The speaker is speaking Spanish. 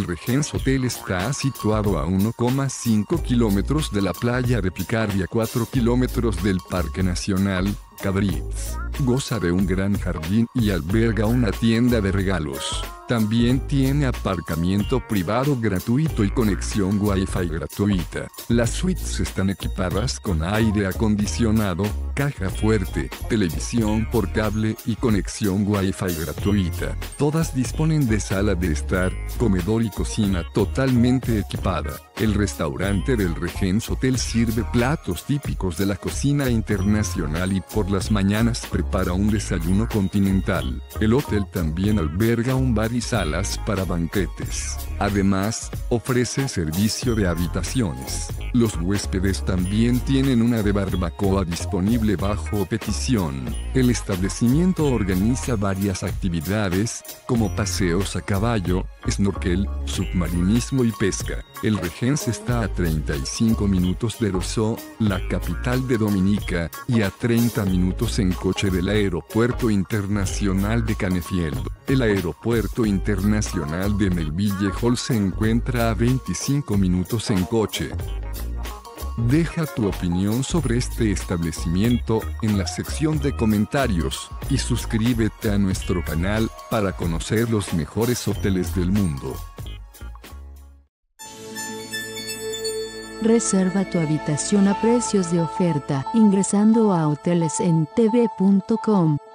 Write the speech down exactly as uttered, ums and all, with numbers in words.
Regent Hotel está situado a uno coma cinco kilómetros de la playa de Picardy y a cuatro kilómetros del Parque Nacional Cabritz. Goza de un gran jardín y alberga una tienda de regalos. También tiene aparcamiento privado gratuito y conexión Wi-Fi gratuita. Las suites están equipadas con aire acondicionado, caja fuerte, televisión por cable y conexión Wi-Fi gratuita. Todas disponen de sala de estar, comedor y cocina totalmente equipada. El restaurante del Regent Hotel sirve platos típicos de la cocina internacional y por las mañanas prepara un desayuno continental. El hotel también alberga un bar y salas para banquetes. Además, ofrece servicio de habitaciones. Los huéspedes también tienen una de barbacoa disponible bajo petición. El establecimiento organiza varias actividades, como paseos a caballo, snorkel, submarinismo y pesca. El Regent está a treinta y cinco minutos de Roseau, la capital de Dominica, y a treinta minutos en coche del Aeropuerto Internacional de Canefield. El Aeropuerto Internacional de Melville Hall se encuentra a veinticinco minutos en coche. Deja tu opinión sobre este establecimiento en la sección de comentarios, y suscríbete a nuestro canal para conocer los mejores hoteles del mundo. Reserva tu habitación a precios de oferta ingresando a hoteles en t v punto com.